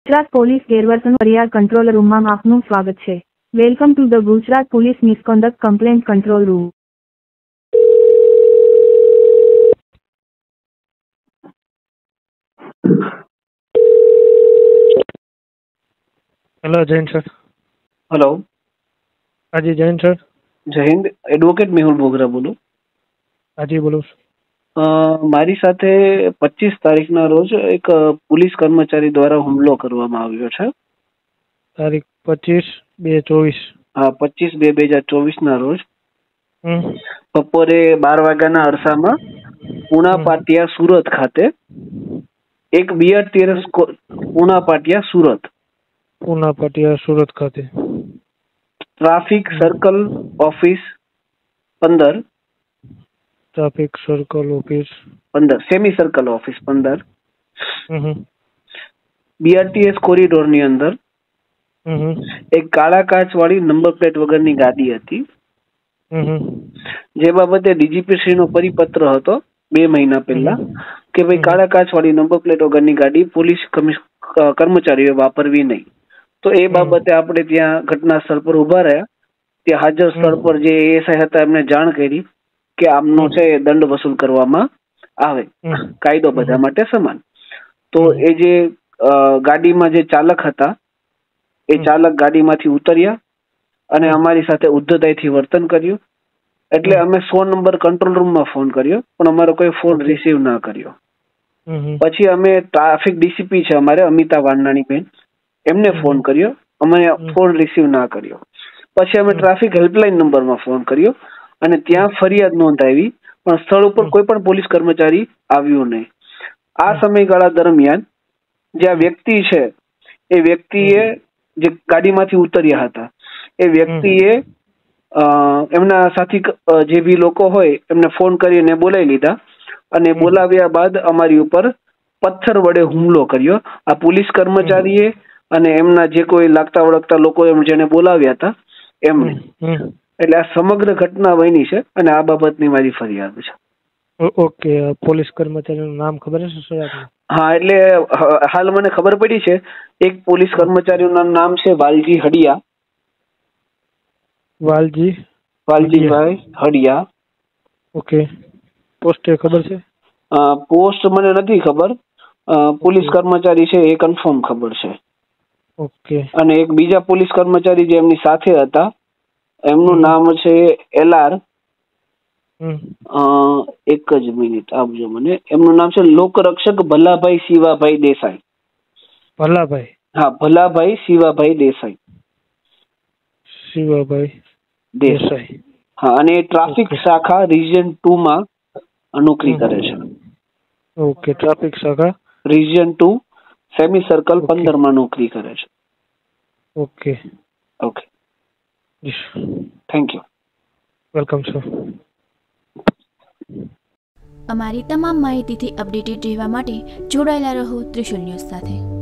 Gujarat police ગેરવર્તણૂક ફરિયાદ control રૂમમાં આપનું સ્વાગત છે. Welcome to the Gujarat police misconduct complaint control room. Hello Jain sir. Hello. हाँ जी जैन सर. जय हिंद. एडवोकेट मेहुल बोगरा बोलो. हाँ जी बोलो. મારી સાથે 25 તારીખના રોજ એક પોલીસ કર્મચારી દ્વારા હુમલો કરવામાં આવ્યો છે. તારીખ 25/2/24. હા, 25/2/2024 રોજ બપોરે 12 વાગ્યાના અરસામાં પૂણા પાટિયા સુરત ખાતે એક બિયર ટેરેસ પૂણા પાટિયા સુરત ખાતે traffic circle office 15 semi circle office 15 BRTS કોરિડોરની અંદર એક કાળા કાચ વાળી નંબર પ્લેટ વગરની ગાડી હતી, જે બાબતે ડીજીપી શ્રી નો પરિપત્ર હતો 2 મહિના પહેલા કે ભાઈ કાળા કાચ વાળી નંબર પ્લેટ વગરની ગાડી પોલીસ કર્મચારીઓ વાપરવી નહીં. તો એ બાબતે આપણે ત્યાં ઘટના સ્થળ પર ઉભા રહ્યા. ત્યાં હાજર સ્થળ પર જે એએસઆઈ હતા એમને જાણ કરી કે આમનો છે દંડ વસૂલ કરવામાં આવે, કાયદો બધા માટે સમાન. તો એ જે ગાડીમાં જે ચાલક હતા એ ચાલક ગાડીમાંથી ઉતર્યા અને અમારી સાથે ઉદ્ધતાઈથી વર્તન કર્યું. એટલે અમે 100 નંબર કંટ્રોલ રૂમમાં ફોન કર્યો, પણ અમારો કોઈ ફોન રિસીવ ના કર્યો. પછી અમે ટ્રાફિક ડીસીપી છે અમારે અમિતા વાંડનાની બેન, એમને ફોન કર્યો, અમે ફોન રિસીવ ના કર્યો. પછી અમે ટ્રાફિક હેલ્પલાઇન નંબરમાં ફોન કર્યો અને ત્યાં ફરિયાદ નોંધાવી, પણ સ્થળ ઉપર કોઈ પણ પોલીસ કર્મચારી આવ્યું નહીં. આ સમયગાળા દરમિયાન જે આ વ્યક્તિ છે એ વ્યક્તિએ જે ગાડીમાંથી ઉતર્યા હતા એ વ્યક્તિએ એમના સાથી જે બી લોકો હોય એમને ફોન કરીને બોલાવી લીધા અને બોલાવ્યા બાદ અમારી ઉપર પથ્થર વડે હુમલો કર્યો આ પોલીસ કર્મચારીએ અને એમના જે કોઈ લાગતા વળગતા લોકો જેને બોલાવ્યા હતા એમને. એટલે આ સમગ્ર ઘટના બની છે અને આ બાબતની મારી ફરિયાદ છે. ઓકે, પોલીસ કર્મચારીનું નામ ખબર છે સર? હા, એટલે હાલ મને ખબર પડી છે એક પોલીસ કર્મચારીનું નામ છે વાલજી હડિયા. વાલજીભાઈ હડિયા. ઓકે. પોસ્ટ ખબર છે? પોસ્ટ મને નથી ખબર. પોલીસ કર્મચારી છે એ કન્ફર્મ ખબર છે. ઓકે. અને એક બીજા પોલીસ કર્મચારી જે એમની સાથે હતા એમનું નામ છે એલઆર. એક જ મિનિટ આપજો મને. એમનું નામ છે લોકરક્ષક ભલાભાઈ શિવાભાઈ દેસાઈ. ભલાભાઈ? હા, ભલાભાઈ શિવાભાઈ દેસાઈ. હા, અને ટ્રાફિક શાખા રિજિયન 2 માં નોકરી કરે છે. ઓકે, ટ્રાફિક શાખા રિજિયન 2 સેમી સર્કલ 15 માં નોકરી કરે છે. Okay. Okay, thank you. Welcome sir. અમારી તમામ માહિતીથી અપડેટેડ રહેવા માટે જોડાયેલા રહો ત્રિશુલ ન્યૂઝ સાથે.